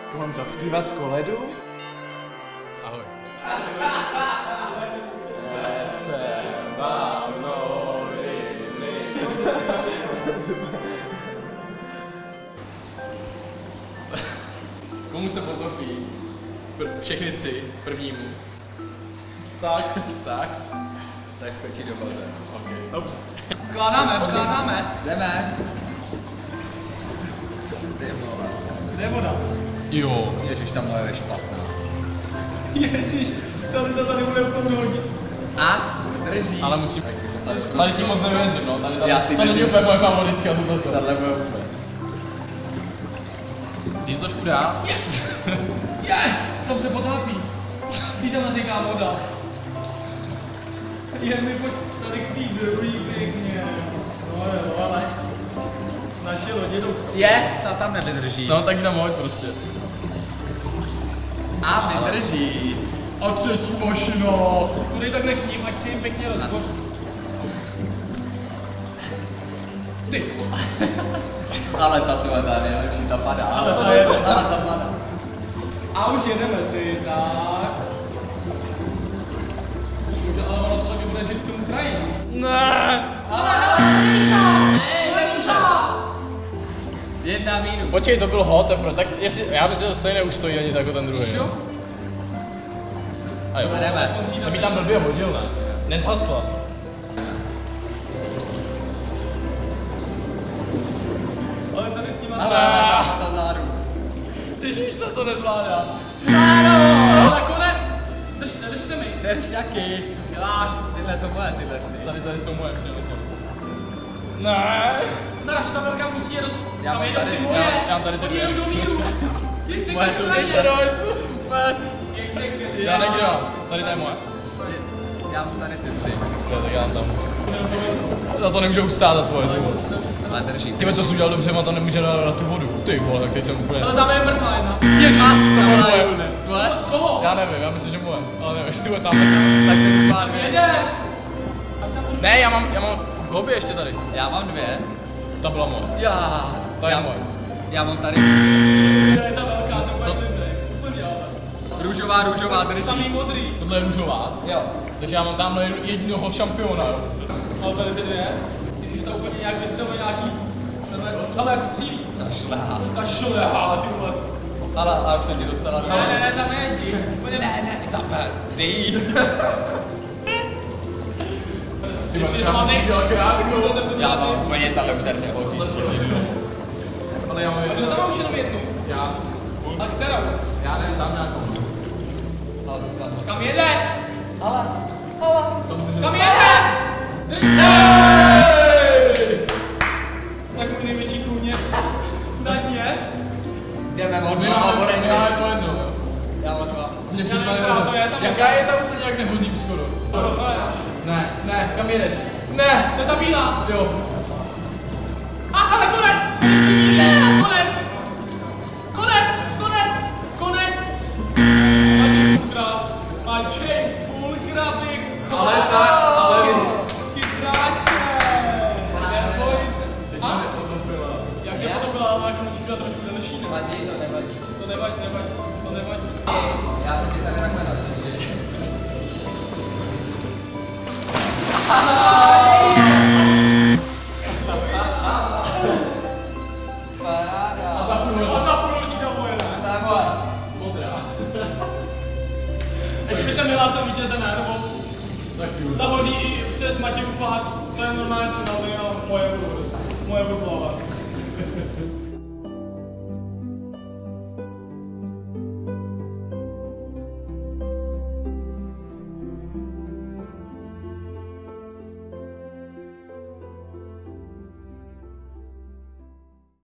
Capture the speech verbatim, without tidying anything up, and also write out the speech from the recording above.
Mám zaspívat koledu? Ahoj. Jsem vám noviny. Komu se potopí? Pr- všechny tři, prvnímu. Tak. Tak. Tak skočí do bazénu. Okay. Dobře. Vkládáme, vkládáme. Jdeme. Ty vole. Kde je voda? Jo. Ježiš, tam moje je špatná. Ježíš, tady to tady bude úplně hodit. A? Drží. Ale musím... Tak, Tady tím moc nevěřím, no. Tady, tady, Já ty to není ty- úplně moje favoritka, tohle. Tahle bude úplně. Ty to trošku dá. Je, je, tam se potápí. Když tam natyká voda. Jen mi pojď tady k tý druhý pěkně. No jo, ale naše lodě jdou k sobě. Je, ta tam nevydrží. No, tak tam hoď prostě. A vydrží. A třetí mašina. Tudej takhle k ním, ať se jim pěkně rozboří. Ty. Ale ta tu je ta nejlepší, ta padá. Ale ta je- Ale ta padá. A už jedeme si, tak. Může, ale ono to taky bude žít v tom kraji. Ne. Ale, ale, Míša! Míša! Jedna minus. Počkej, to byl hot teprve, tak jestli, já myslím, že to stejně neustojí ani jako ten druhý. Jo? A jo. A jdeme. Jsem jí tam blbě hodil, ne? Nezhasla. Ale tady s nima Ale to... ta záru. Ježíš, to to nezvládá. Ale konec! Držte, držte mi. Drž taky. Děláš. Tyhle jsou moje, tyhle tři. Tady, tady jsou moje přiletěly. Ne. Naš ta velká musí je roz... Já tam mám jedou tady- ty moje. já- já mám tady ty Oni dvě. jedou do míru. Jeďte Moje ke jsou straně. tyhle. Jeďte ke straně. Já někde mám. Tady to je moje. Já mám tady ty tři. Jo, tak já mám tam. Za to nemůžu ustát za tvoje, ty vole. Ale drží. Ty to jsi udělal dobře, má to nemůže na, na tu vodu. Ty vole, tak teď jsem úplně... Ale tam je mrtvá jedna. Ježíš, A, to tam bylo má moje. Jule. Tvoje? Koho? Já nevím, já myslím, že moje. Ale nevím, ty vole, tam Tak ty už má dvě. Jede. A tam už... Ne, já mám, já mám obě ještě tady. Já mám dvě. Ta byla moje. Já. Ta je já, moje. já mám tady Kde je ta velká, jsem úplně klidnej. Úplně ale. růžová, růžová, drží. Samý modrý. Tohle je růžová. Jo. Takže já mám tamhle jednoho šampiona, jo. Ale tady ty dvě. Ježíš, ta úplně nějak vystřeluje nějaký... Ale jak střílí. Ta šlehá. Ta šlehá, ty vole. Ale, ale už se ti dostala do... Ne, ne, ne, tam nejezdí. Úplně ne, ne, zaber. Dej. Ty Ještě to mám nej... Já mám úplně tahle už tady nehoří. Ale já mám A kdo tam má už jenom jednu? Já. A kterou? Já nevím, tam nějakou. Ale to se tam Kam jede? Ale, ale. To myslím, že... Kam jede? Držte! Tak můj největší kůň je na dně. Jdeme od My dva máme, favority. my máme po jedno, jo. Já mám dva. Mě Já přestane nevím, která to je, hrozit. tam je. Jaká je ta úplně jak nehoří skoro? Ne, ne, kam jedeš? Ne! To je ta bílá. Jo. A, ale konec! Konec ty bílé! Konec! Konec! Konec! Konec! Matěj půlkrát! Matěj půlkrát, ty Ale tak, ale... Chytráče! Neboj se! Teď se A? nepotopila. Jak je potopila, ale jak musíš udělat trošku delší, ne? Vadí, to nevadí. To nevadí, nevadí, to nevadí. Ej, já jsem ti tady takhle natřešil. Paráda. A ta půlročníka pojede. Ta je moje. Modrá. Ještě by se vyhlásil vítězem, ne? Nebo Tak jo. ta hoří i přes Matějův pád, to je normálně co dali a moje furt hoří. Moje furt plava.